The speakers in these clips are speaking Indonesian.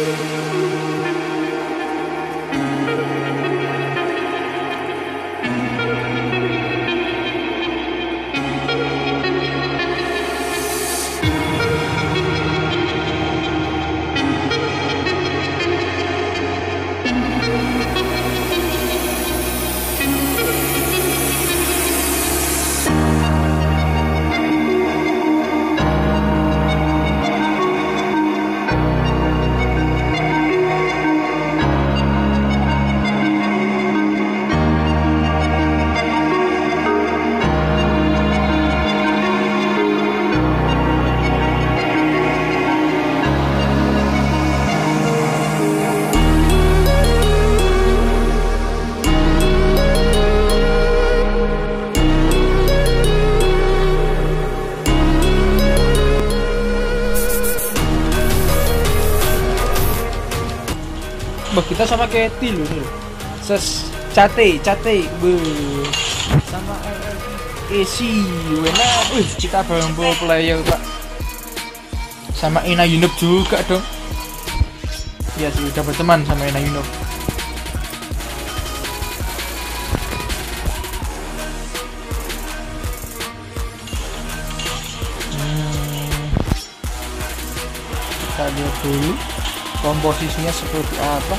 Bah, kita sama Katy loh nih. Cate, sama AC, Wena. Kita bareng pro player Pak. Sama Ina Yunub juga dong. Ya sih, udah berteman sama Ina Yunub. Kita lihat dulu komposisinya seperti apa.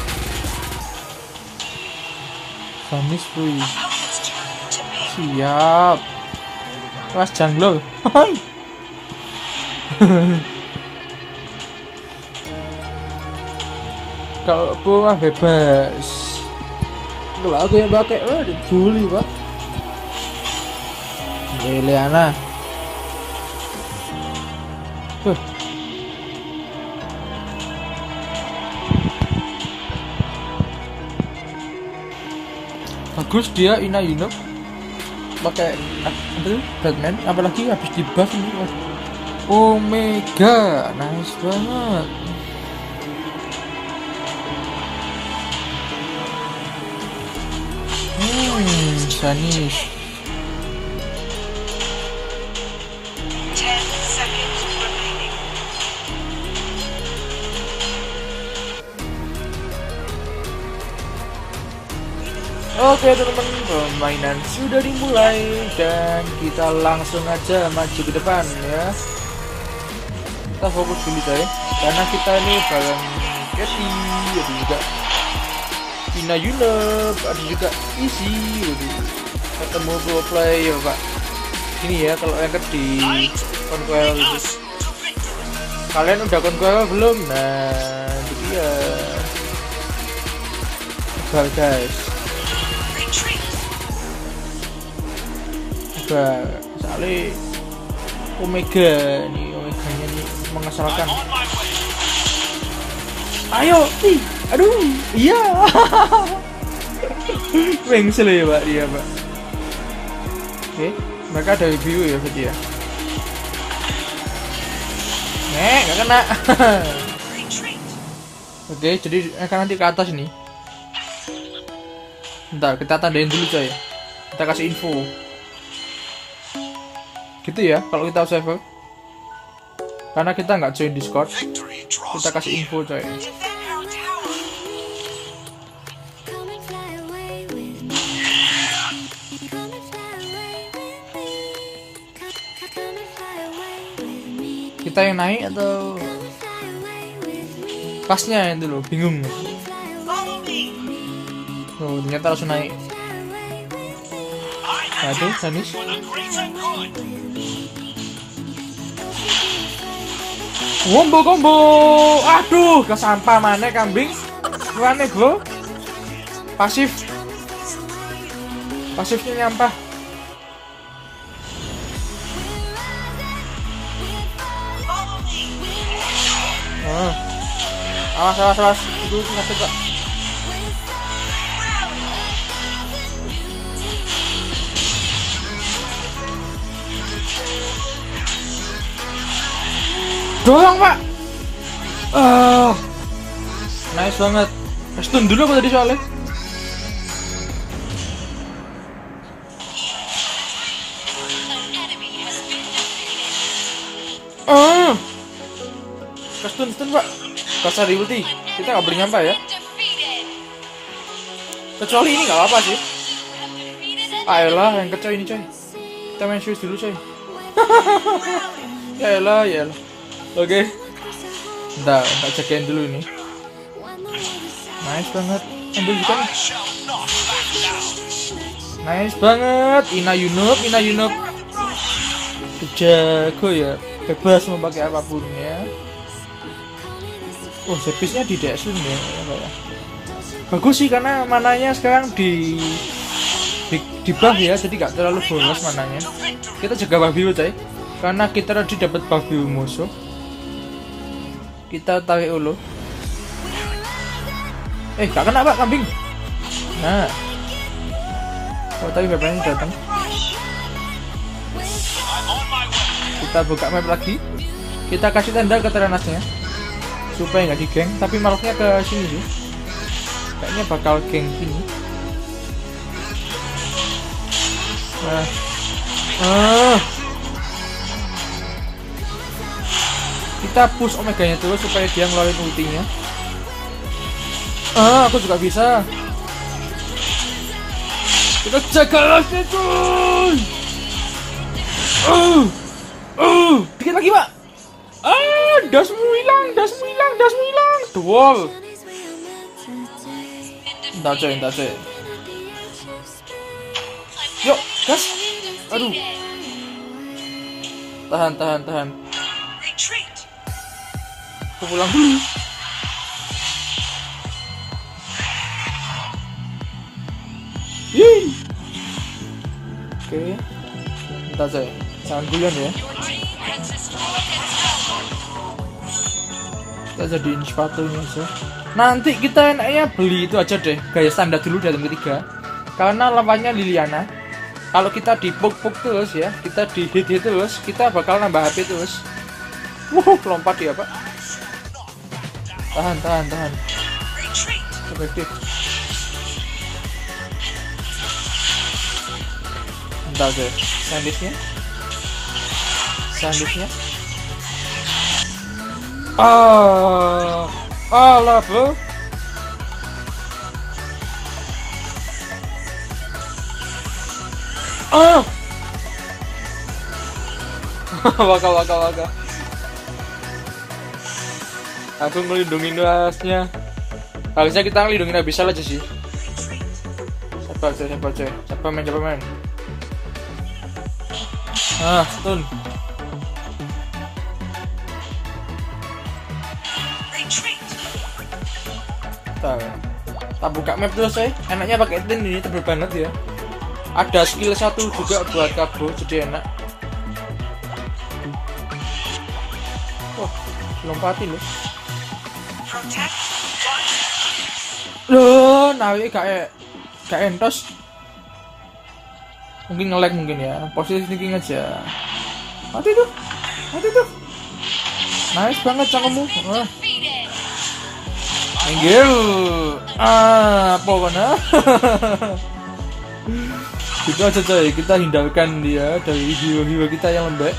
Vanis free. Siap. Mas jungler. Kalau aku mah bebas. Kalau aku yang pakai dibully Pak. Liliana. Bagus dia Ina Yunub pakai Batman, apalagi habis di buff ini. Omega nice banget. Sanis. Oke teman-teman, permainan sudah dimulai dan kita langsung aja maju ke depan ya. Kita fokus dulu coy, karena kita ini bareng Katy, ada juga Ina Yunub, ada juga Easy, ketemu pro player Pak. Ini ya kalau yang di Conqueror itu. Kalian udah Conqueror belum? Nah itu dia. Sabar guys. Soalnya Omega nih, Omeganya nih mengesalkan. Ayo, aduh, iya. Mengsel ya Pak dia Pak. Oke, mereka ada review ya berarti ya. Nggak kena. Oke, jadi akan nanti ke atas nih. Bentar, kita tandain dulu coy. Kita kasih info. Gitu ya kalau kita server, karena kita nggak join Discord, kita kasih info coy. Kita yang naik atau pasnya yang dulu bingung. Oh ternyata langsung naik. Aduh Sanis. Combo, aduh, ke sampah mana kambing, mana bro, pasifnya nyampah. Awas, itu sakit Pak. Dorong Pak. Nice banget. Stun dulu apa tadi soalnya? Stun Pak. kasar di ulti. Kita nggak boleh nyampe ya. Kecuali ini nggak apa sih. Ayolah yang kecil ini coy. Kita main shoes dulu coy. Ya elah. Oke. Ntar jagain dulu ini. Nice banget. Ambil juga nih. Nice banget. Ina Yunub. Jago ya. Bebas mau pakai apapun ya. Oh, servisnya di Daesun ya. Bagus sih karena mananya sekarang di buff ya, jadi gak terlalu boros mananya. Kita jaga buff biru coy. Karena kita tadi dapat buff biru musuh. Kita tarik ulu. Gak kena pak kambing. Nah. Oh tapi bapaknya datang. Kita buka map lagi. Kita kasih tanda ke Teranasnya supaya nggak digeng, tapi maloknya ke sini sih. Kayaknya bakal geng sini. Kita push omeganya terus supaya dia ngeluarin ultinya. Aku juga bisa. Kita jaga lagi cuy. Dikit lagi pak. Dasmu hilang. Dual. Entar coy. Yuk, gas. Aduh. Tahan. Aku pulang dulu. Oke. Entar coy. Jangan guyon ya. Kita jadiin sepatunya aja. Nanti kita enaknya beli itu aja deh, gaya standar dulu di item ketiga. Karena lawannya Liliana. Kalau kita dipuk-puk terus ya, kita di-hit terus, kita bakal nambah HP terus. Lompat dia pak. Tahan. Efektif. Bentar deh. Sandwich-nya. Alah bro. Waka. Aku ngelindungin rasnya. Harusnya kita ngelindungin Abyssal aja sih. Siapa main. Stun. Kita buka map terus enaknya pakai tin ini tebel banget ya. Ada skill 1 juga buat kabur, jadi enak. Lompatin loh. Nawi gak entos. Mungkin nge-lag ya. Posisi sneaking aja. Mati tuh. Nice banget cangkemmu. Minggir. Apa mana? Itu aja coy, kita hindarkan dia dari hero kita yang lembek.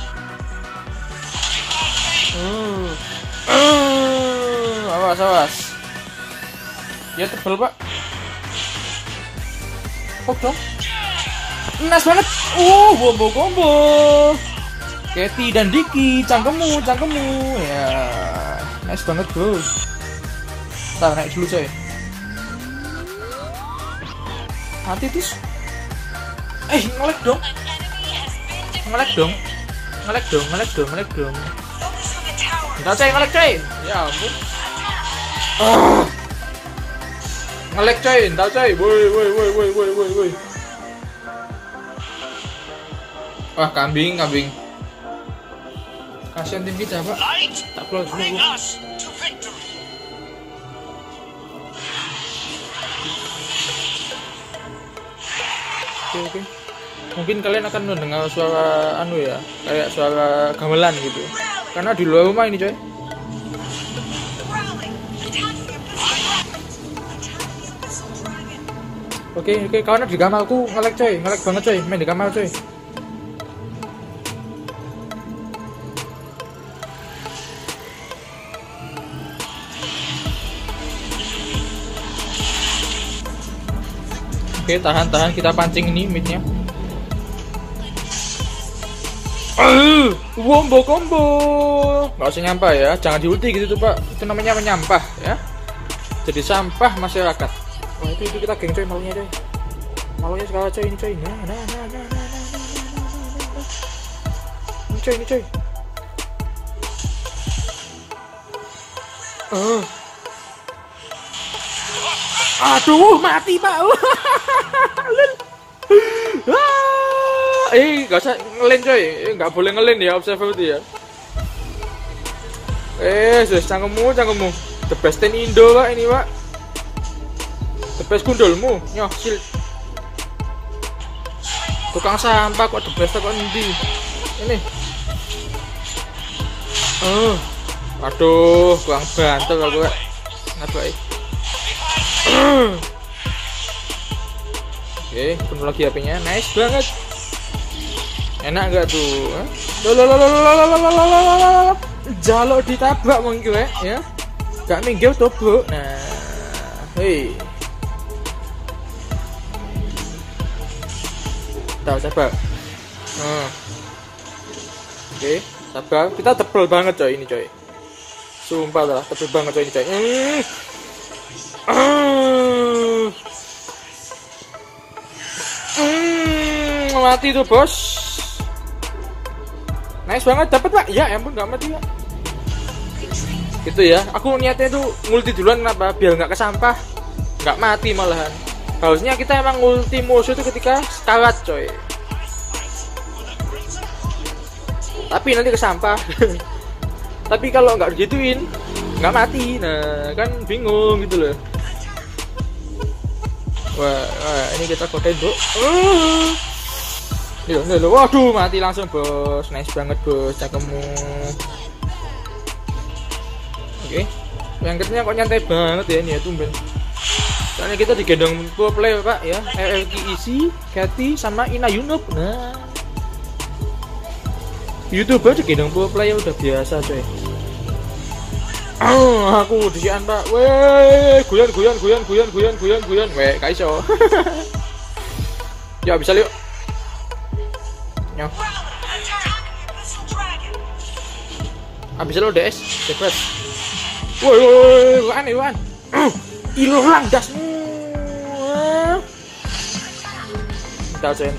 Awas. Dia tebel pak. Kok dong? Nice banget. Combo. Katy dan Diki, cangkemmu. Ya, nice banget bro. Kita naik dulu coy. Mati tis. Ngelek dong. Enggak coy, ngelek coy. Ya ampun. Ngelek coy, entar coy. Woi. Wah, kambing. Kasihan tim kita, Pak. Tak close dulu. Oke. Mungkin kalian akan mendengar suara kayak suara gamelan gitu. Karena di luar rumah ini, coy. Oke, karena di kamarku ngelek banget coy, main di kamar coy. Oke, tahan kita pancing ini midnya. Wombo combo. Nggak usah nyampah ya, jangan diulti gitu tuh Pak. Itu namanya menyampah ya. Jadi sampah masyarakat. Wah itu kita geng coy malunya coy. Malunya segala coy ini coy. Nah. Ini coy. Aduh mati Pak. Gak usah ngelin coy, gak boleh ngelin ya observer itu ya. Sudah cangkemmu, the best in Indo Pak ini Pak. The best gundulmu, nyoh sil. Tukang sampah kok the best kok endi? Ini. Aduh, kurang bantu kalau gue. Kenapa ya? Oke, penuh lagi HP-nya, nice banget. Enak gak tuh? Jaluk ditabrak mungkin gue ya. Gak minggir tobo. Nah, hei. Tahu sabar. Oke, sabar. Kita tebel banget coy ini coy. Sumpah lah, tebel banget coy ini coy. Mati tuh bos. Nice banget, dapat Pak. Ya ampun nggak mati Pak. Gitu ya. Aku niatnya tuh ngulti duluan kenapa? Biar nggak kesampah, nggak mati malahan. Harusnya kita emang ngulti musuh itu ketika sekarat coy. Tapi nanti kesampah. Tapi kalau nggak digituin, nggak mati. Nah kan bingung gitu loh. Wah ini kita kotain bro. Waduh mati langsung bos. Nice banget bos, cakemmu. Oke, yang ketiganya kok nyantai banget ya ini ya tumben. Soalnya kita digendong pro player Pak ya, RRQ Easy, Cathy sama Ina Yunub. Nah, YouTuber digendong pro player udah biasa coy. Aku disian Pak. Weh, guyon. Weh, kaiso. Ya bisa liuk. Nyoh. Abis lo DS, cepet. Woi, Wan. Hilang dasmu. Entar coy.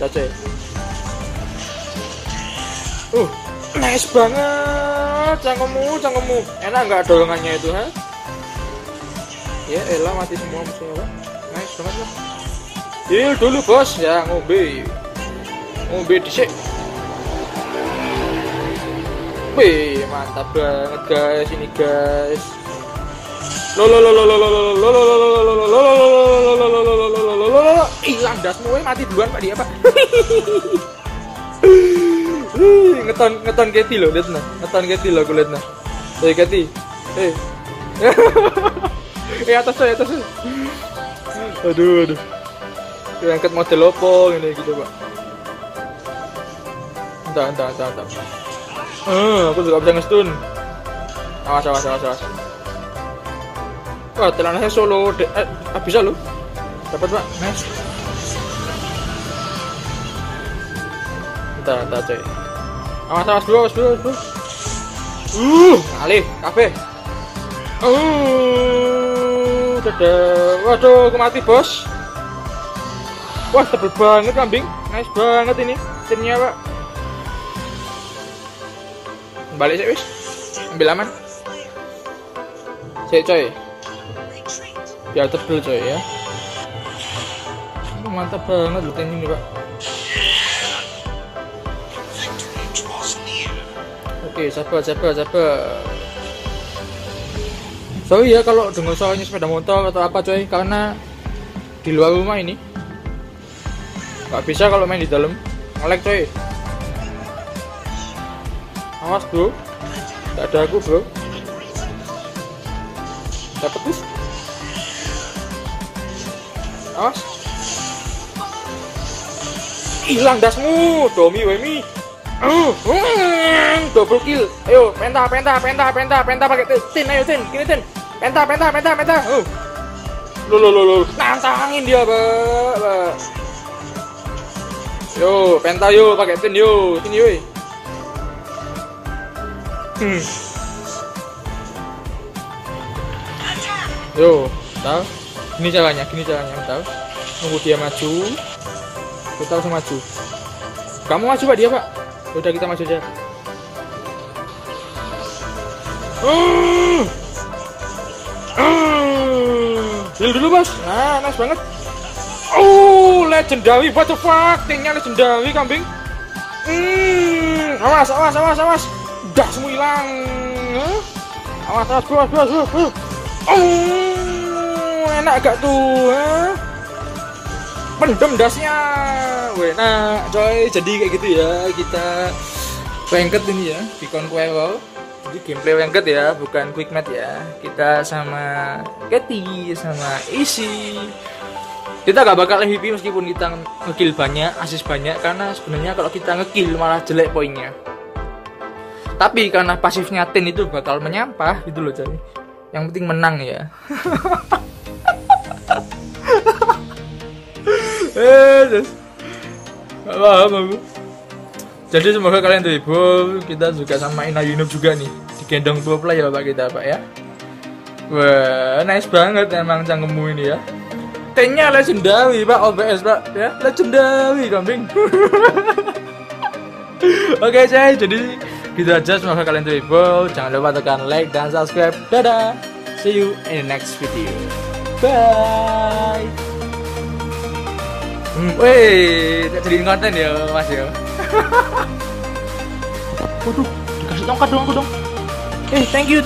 Nice banget, cangkemmu. Enak nggak dorongannya itu, ha? Ya, elah mati semua musuhnya, Pak. Nice banget lah. Heal dulu bos, ya ngombe dhisik. Wih, mantap banget guys ini guys. Hilang dasmu, mati duluan Pak dia Pak. Ngeton Cathy lo, lihat nah. Ngeton Cathy lo, aku lihat nah. Cathy. Atas. Aduh. Angkat model opo ini gitu Pak. Entar. Aku juga bisa ngestun. Awas. Wah, telananya solo bisa lo. Dapat Pak, nice. Entar coy. Awas bro. Ngalih, kafe. Waduh, aku mati bos. Wah, tebel banget kambing. Nice banget ini timnya Pak. Balik sih wis. Ambil aman. Sik coy. Biar tebel coy ya. Mantap banget loh ini Pak. Oke, sabar. Sorry ya kalau dengar suaranya sepeda motor atau apa coy, karena di luar rumah ini nggak bisa kalau main di dalam, nge-lag coy. Awas bro, nggak ada aku bro. Dapat tuh. Awas. Hilang dasmu, Domi Wemi. Double kill. Ayo, penta pakai tin. Ayo tin, kini tin. Penta. Lo. Nantangin dia, Pak. Yo, penta yo, pakai pin yo. Sini yo. Yo, tahu? Gini caranya, tahu? Nunggu dia maju. Kita langsung maju. Kamu maju, Pak, dia, Pak. Udah kita maju aja. Heal dulu, Bos. Nah, nice banget. Oh, legendary, what the fuck? Tingnya legendary, kambing. Awas. Udah semua hilang. Awas, bos. Oh, enak gak tuh? Pendem dasnya. Nah, coy, jadi kayak gitu ya. Kita ranked ini ya, di Conqueror. Jadi gameplay ranked ya, bukan quick match ya. Kita sama Katy, sama Isi. Kita gak bakal MVP meskipun kita ngekill banyak, assist banyak. Karena sebenarnya kalau kita ngekill malah jelek poinnya. Tapi karena pasifnya Tin itu bakal menyampah gitu loh, coy. Yang penting menang ya. Jadi semoga kalian terhibur. Kita juga sama Ina Yunub juga nih, digendong pro player Pak kita, Pak ya. Wah, nice banget emang cangkemmu ini ya. T-nya legendary, Pak, OBS, Pak ya. Legendary, kambing. Oke, saya jadi gitu aja, semoga kalian terhibur. Jangan lupa tekan like dan subscribe. Dadah. See you in the next video. Bye. Jadiin konten ya, Mas ya. Waduh, dikasih tongkat dong aku dong. Thank you.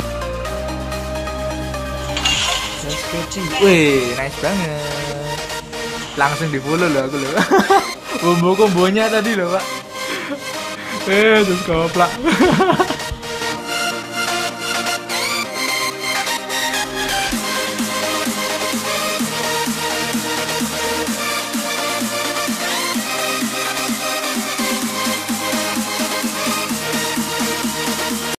Nice banget. Langsung di follow loh aku loh. Kombonya tadi loh, Pak. Terus koplak.